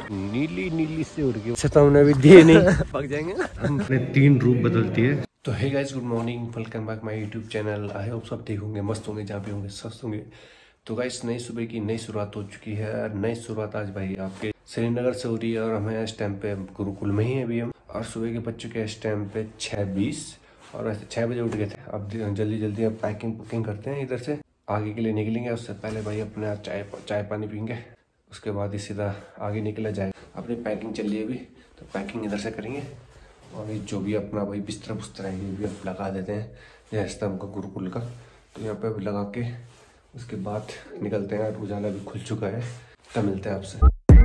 नीली नीली से उड़ गई, तो हमने अभी दिए नहीं पक जाएंगे। हमने 3 रूप बदलती है। तो hey guys, good morning, welcome back my YouTube channel. I hope सब ठीक होंगे, मस्त होंगे, जहाँ भी होंगे स्वस्थ होंगे। तो गाइस, नई सुबह की नई शुरुआत हो चुकी है। नई शुरुआत आज भाई आपके श्रीनगर से हो रही है और हमें इस टाइम पे गुरुकुल में ही है अभी हम। और सुबह के बज चुके हैं इस टाइम पे 6:20 और वैसे 6 बजे उठ गए थे। अब जल्दी जल्दी अब पैकिंग करते हैं, इधर से आगे के लिए निकलेंगे। उससे पहले भाई अपने चाय पानी पीएंगे, उसके बाद ही सीधा आगे निकला जाएगा। अपनी पैकिंग चल रही है अभी, तो पैकिंग इधर से करेंगे। और ये जो भी अपना भाई बिस्तर बुस्तर है ये भी अब लगा देते हैं, जैसे हमका गुरुकुल का। तो यहाँ पे अभी लगा के उसके बाद निकलते हैं। उजाला भी खुल चुका है, तब मिलते हैं आपसे।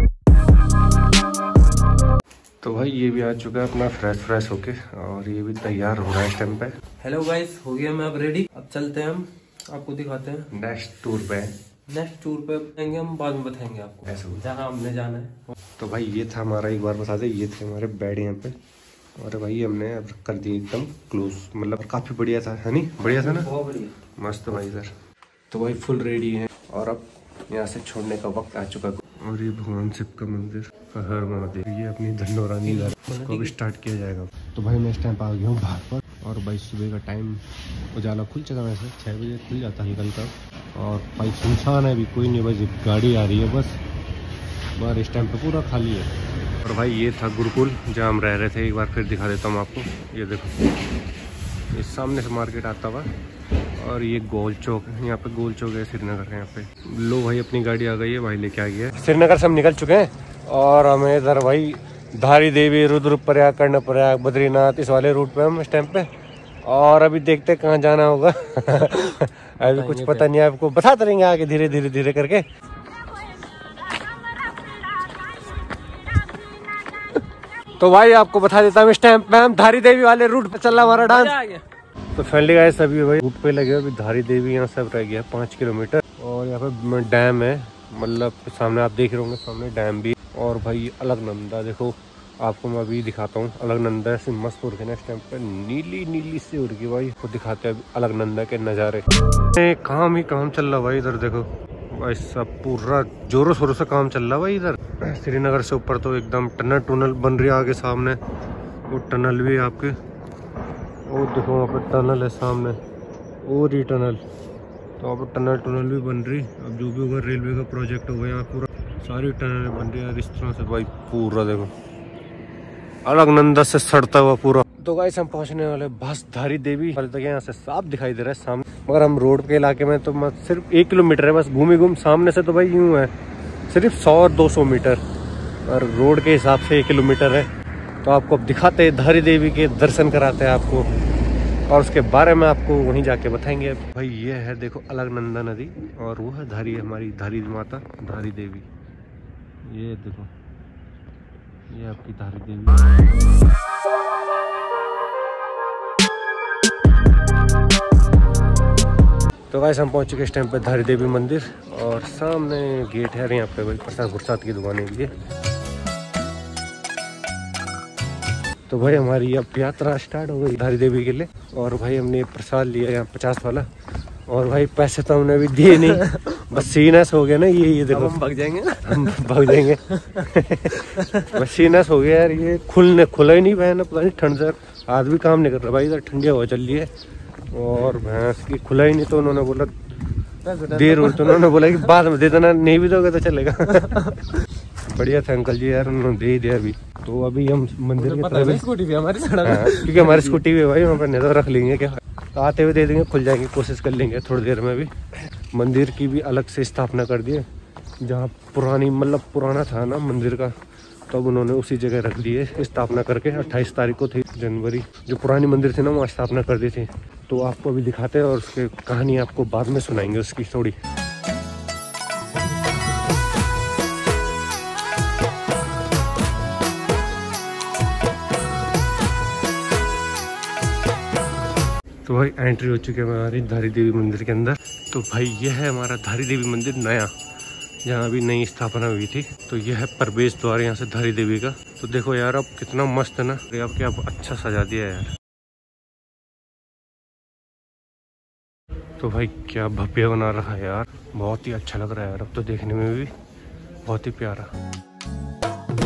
तो भाई ये भी आ चुका है अपना फ्रेश होके, और ये भी तैयार हो रहा है इस टाइम पे। हेलो गाइस, हो गया मैं अब रेडी। अब चलते हैं, हम आपको दिखाते हैं नेक्स्ट टूर पे आएंगे हम, बाद में बताएंगे आपको ऐसे जहाँ हमने जाना है। तो भाई ये था हमारा, एक बार बता दे, ये थे हमारे बेड यहाँ पे। और भाई हमने अब कर दिए एकदम क्लोज, मतलब काफी बढ़िया था, है नहीं? बढ़िया था ना, बहुत बढ़िया, मस्त भाई सर। तो भाई फुल रेडी है और अब यहाँ से छोड़ने का वक्त आ चुका है। और ये भगवान शिव का मंदिर, हर महादेव, ये अपनी धन्नोरानी घर, उसको भी स्टार्ट किया जाएगा। तो भाई मैं इस टाइम आ गया हूँ बाहर पर, और भाई सुबह का टाइम, उजाला खुल चुका, वैसे 6 बजे खुल जाता है निकलता। और भाई सुनसान है, अभी कोई नहीं, बस गाड़ी आ रही है बस। बाहर इस टाइम पे पूरा खाली है। और भाई ये था गुरुकुल जहाँ हम रह रहे थे। एक बार फिर दिखा देता हूँ आपको, ये देखो, इस सामने से मार्केट आता हुआ। और ये गोल चौक, यहाँ पे गोल चौक है श्रीनगर का। यहाँ पे लो भाई अपनी गाड़ी आ गई है, भाई लेके आ गया है। श्रीनगर से हम निकल चुके हैं और हमें इधर भाई धारी देवी, रुद्रप्रयाग, कर्णप्रयाग, बद्रीनाथ, इस वाले रूट पे हम इस टाइम पे। और अभी देखते हैं कहाँ जाना होगा अभी कुछ पता नहीं है, आपको बताते रहेंगे आगे धीरे करके। तो भाई आपको बता देता हूँ, इस टाइम पे हम धारी देवी वाले रूट पे चल रहा हमारा डांस। तो फैमिली गाइस, अभी भाई रूट पे लगे, अभी धारी देवी यहाँ सब रह गया 5 किलोमीटर। और यहाँ पे डैम है, मतलब सामने आप देख रहे होंगे, सामने डैम भी। और भाई अलकनंदा देखो, आपको मैं अभी दिखाता हूँ। अलकनंदा से मस्त उड़ के ना इस टाइम पे नीली से उड़ गई भाई, वो दिखाते हैं अलकनंदा के नज़ारे। काम ही काम चल रहा भाई, इधर देखो भाई, सब पूरा जोरों शोरों से काम चल रहा भाई इधर। श्रीनगर से ऊपर तो एकदम टनल बन रही है आगे सामने, वो टनल भी है आपके, वो देखो वहाँ पर टनल है सामने, और ये टनल, तो वहाँ पर टनल भी बन रही। अब जो भी होगा रेलवे का प्रोजेक्ट होगा, यहाँ पूरा सारी टनल बन रही है इस तरह से भाई, पूरा देखो अलकनंदा से सड़ता हुआ पूरा। तो गाइस हम पहुंचने वाले बस धारी देवी तक, यहाँ से साफ दिखाई दे रहा है सामने, मगर हम रोड के इलाके में, तो सिर्फ 1 किलोमीटर है बस, घूम सामने से तो भाई यूं है सिर्फ 100-200 मीटर, और रोड के हिसाब से 1 किलोमीटर है। तो आपको अब दिखाते हैं, धारी देवी के दर्शन कराते हैं आपको, और उसके बारे में आपको वहीं जाके बताएंगे। भाई ये है देखो अलकनंदा नदी, और वो है धारी, हमारी धारी माता धारी देवी। ये देखो, ये आपकी धारी देवी। तो गाइस हम पहुंच चुके इस टाइम पे धारी देवी मंदिर, और सामने गेट है, यहाँ पे भाई प्रसाद की दुकानें भी है। तो भाई हमारी अब यात्रा स्टार्ट हो गई धारी देवी के लिए। और भाई हमने प्रसाद लिया यहाँ 50 वाला, और भाई पैसे तो हमने अभी दिए नहीं बस सीनस हो गया ना, ये देखो हम भाग जाएंगे बस सीनस हो गया यार, ये खुला ही नहीं भैन, पता नहीं ठंड से हाथ भी काम नहीं कर रहा भाई, इधर ठंडी हवा चल रही है। और भैंस की खुला ही नहीं, तो उन्होंने बोला देर हो, तो उन्होंने बोला कि बाद में दे देना, नहीं भी दोगे तो चलेगा बढ़िया था अंकल जी यार, उन्होंने दे ही दिया अभी। तो अभी हम मंदिर की तरफ, स्कूटी भी हमारी क्योंकि हमारी स्कूटी भी है भाई, वहाँ पर नहीं तो रख लेंगे, क्या आते हुए दे देंगे, खुल जाएंगे, कोशिश कर लेंगे थोड़ी देर में। भी मंदिर की भी अलग से स्थापना कर दिए, जहाँ पुराना था ना मंदिर का, तब उन्होंने उसी जगह रख दिए स्थापना करके। 28 तारीख को थी जनवरी, जो पुरानी मंदिर थी ना, वहाँ स्थापना कर दी थी। तो आपको अभी दिखाते हैं, और उसकी कहानी आपको बाद में सुनाएंगे उसकी थोड़ी। तो भाई एंट्री हो चुकी है हमारी धारी देवी मंदिर के अंदर। तो भाई ये है हमारा धारी देवी मंदिर नया, जहाँ अभी नई स्थापना हुई थी। तो यह है प्रवेश द्वार यहाँ से धारी देवी का। तो देखो यार अब कितना मस्त है ना, अब क्या अच्छा सजा दिया है यार। तो भाई क्या भव्य बना रखा है यार, बहुत ही अच्छा लग रहा है यार, अब तो देखने में भी बहुत ही प्यारा।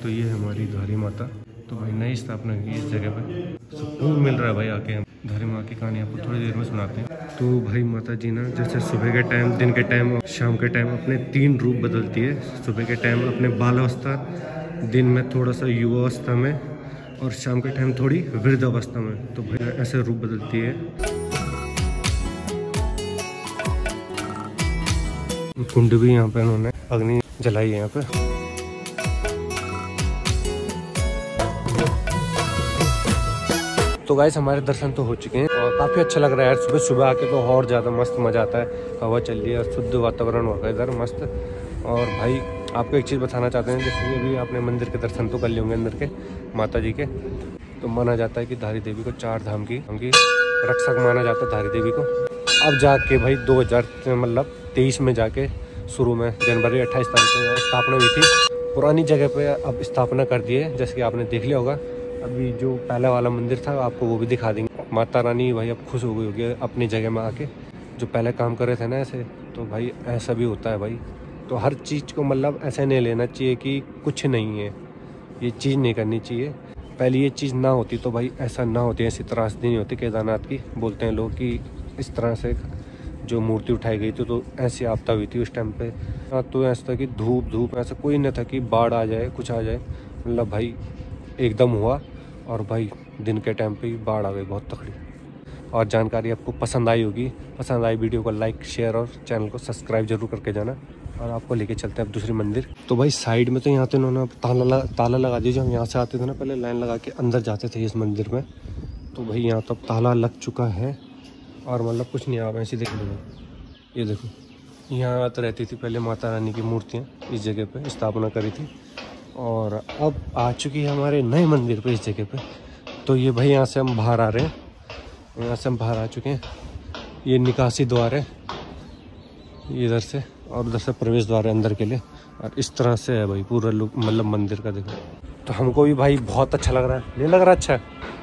तो ये है हमारी धारी माता। तो भाई नई स्थापना की इस जगह पे, सुकून मिल रहा है भाई आके। हम धारी माँ की कहानी आपको थोड़ी देर में सुनाते हैं। तो भाई माता जी ना जैसे सुबह के टाइम, दिन के टाइम और शाम के टाइम अपने 3 रूप बदलती है। सुबह के टाइम अपने बालावस्था, दिन में थोड़ा सा युवावस्था में, और शाम के टाइम थोड़ी वृद्धावस्था में। तो भाई ऐसे रूप बदलती है। कुंड भी यहाँ पे उन्होंने अग्नि जलाई है यहाँ पे। तो गाइस हमारे दर्शन तो हो चुके हैं और काफ़ी अच्छा लग रहा है यार। सुबह सुबह आके तो और ज़्यादा मस्त मज़ा आता है। हवा चल रही है, शुद्ध वातावरण होगा इधर मस्त। और भाई आपको एक चीज़ बताना चाहते हैं, जैसे ये भी आपने मंदिर के दर्शन तो कर लिए होंगे अंदर के माता जी के। तो माना जाता है कि धारी देवी को 4 धाम की रक्षक माना जाता है धारी देवी को। अब जाके भाई 2023 में जाके शुरू में जनवरी 28 तारीख को स्थापना हुई थी। पुरानी जगह पे अब स्थापना कर दी है, जैसे कि आपने देख लिया होगा। अभी जो पहला वाला मंदिर था आपको वो भी दिखा देंगे। माता रानी भाई अब खुश हो गई होगी अपनी जगह में आके। जो पहले काम कर रहे थे ना ऐसे, तो भाई ऐसा भी होता है भाई। तो हर चीज़ को मतलब ऐसे नहीं लेना चाहिए कि कुछ नहीं है, ये चीज़ नहीं करनी चाहिए। पहले ये चीज़ ना होती तो भाई ऐसा ना होती, ऐसी त्रासदी नहीं होती केदारनाथ की। बोलते हैं लोग कि इस तरह से जो मूर्ति उठाई गई थी तो ऐसी आपदा हुई थी उस टाइम पे। तो ऐसा था कि धूप ऐसा कोई नहीं था कि बाढ़ आ जाए, कुछ आ जाए। मतलब भाई एकदम हुआ और भाई दिन के टाइम पे ही बाढ़ आ गई बहुत तकड़ी। और जानकारी आपको पसंद आई होगी। पसंद आई वीडियो को लाइक, शेयर और चैनल को सब्सक्राइब जरूर करके जाना। और आपको लेके चलते हैं अब दूसरी मंदिर। तो भाई साइड में तो यहाँ तो इन्होंने ताला लगा दिया। जो हम यहाँ से आते थे ना, पहले लाइन लगा के अंदर जाते थे इस मंदिर में। तो भाई यहाँ तो ताला लग चुका है और मतलब कुछ नहीं। आप ऐसे देख लो, ये देखो यहाँ तो रहती थी पहले माता रानी की मूर्तियाँ, इस जगह पे स्थापना करी थी। और अब आ चुकी है हमारे नए मंदिर पे इस जगह पे। तो ये भाई यहाँ से हम बाहर आ रहे हैं, यहाँ से हम बाहर आ चुके हैं। ये निकासी द्वार है इधर से, और उधर से प्रवेश द्वार है अंदर के लिए। और इस तरह से है भाई पूरा लुक, मतलब मंदिर का देखो। तो हमको भी भाई बहुत अच्छा लग रहा है, नहीं लग रहा अच्छा?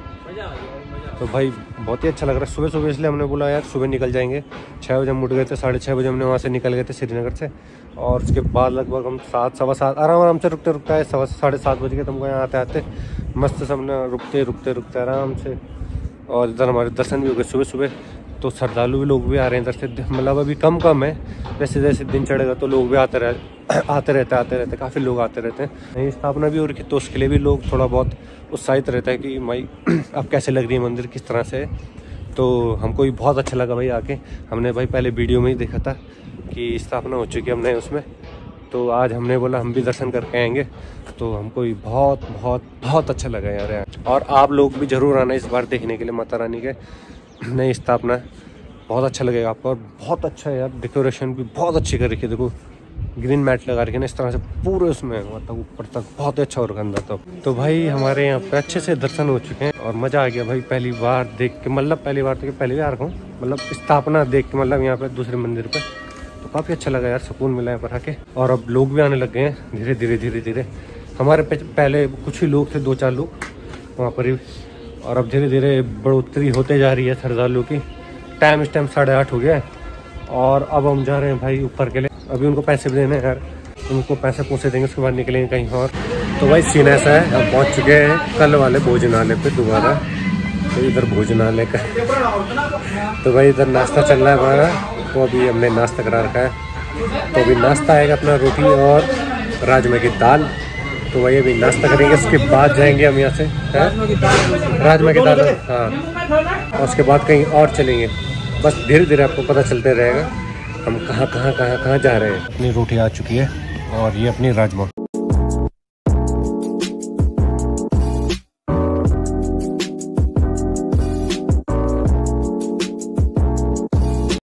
तो भाई बहुत ही अच्छा लग रहा है। सुबह सुबह इसलिए हमने बोला यार सुबह निकल जाएंगे। 6 बजे हम उठ गए थे, 6:30 बजे हमने वहाँ से निकल गए थे श्रीनगर से। और उसके बाद लगभग हम 7, सवा 7 आराम से रुकते आए। 7:30 बज गए तुमको यहाँ आते मस्त सबने रुकते आराम से। और इधर हमारे दर्शन भी हो गए सुबह सुबह। तो श्रद्धालु भी लोग भी आ रहे हैं इधर से, मतलब अभी कम है। जैसे जैसे दिन चढ़ेगा तो लोग भी आते रहते काफ़ी लोग आते रहते हैं। नई स्थापना भी हो रही है तो उसके लिए भी लोग थोड़ा बहुत उत्साहित रहता है कि भाई अब कैसे लग रही है मंदिर, किस तरह से। तो हमको भी बहुत अच्छा लगा भाई आके। हमने भाई पहले वीडियो में ही देखा था कि स्थापना हो चुकी है हमने उसमें। तो आज हमने बोला हम भी दर्शन करके आएंगे। तो हमको भी बहुत अच्छा लगा यार। और आप लोग भी ज़रूर आना इस बार देखने के लिए माता रानी के नई स्थापना। बहुत अच्छा लगेगा आपको। और बहुत अच्छा है यार, डेकोरेशन भी बहुत अच्छी कर रखी है। देखो ग्रीन मैट लगा रखे ना इस तरह से पूरे उसमें, मतलब ऊपर तक बहुत ही अच्छा हो रखा अंदर तक। तो भाई हमारे यहाँ पे अच्छे से दर्शन हो चुके हैं और मज़ा आ गया भाई। पहली बार देख के, मतलब पहली बार तो पहली बार कहूँ, मतलब स्थापना देख के, मतलब यहाँ पे दूसरे मंदिर पे। तो काफ़ी अच्छा लगा यार, सुकून मिला यहाँ पर आके। और अब लोग भी आने लग गए हैं धीरे धीरे। हमारे पहले कुछ ही लोग थे, 2-4 लोग वहाँ पर ही। और अब धीरे धीरे बढ़ोतरी होते जा रही है श्रद्धालुओं की। टाइम इस टाइम 8:30 हो गया है। और अब हम जा रहे हैं भाई ऊपर के लिए। अभी उनको पैसे भी देने हैं यार, उनको पैसे पहुँचे देंगे, उसके बाद निकलेंगे कहीं और। तो भाई सीन ऐसा है, अब पहुँच चुके हैं कल वाले भोजनालय पे दोबारा। तो इधर भोजनालय का तो भाई इधर नाश्ता चल रहा है हमारा। तो अभी हमने नाश्ता करा रखा है। तो अभी नाश्ता आएगा अपना रोटी और राजमा की दाल। तो भाई अभी नाश्ता करेंगे, उसके बाद जाएंगे हम यहाँ से राजमा की दाल, हाँ। और उसके बाद कहीं और चलेंगे। बस धीरे धीरे आपको पता चलते रहेगा हम कहाँ जा रहे हैं। अपनी रोटी आ चुकी है और ये अपनी राजमा।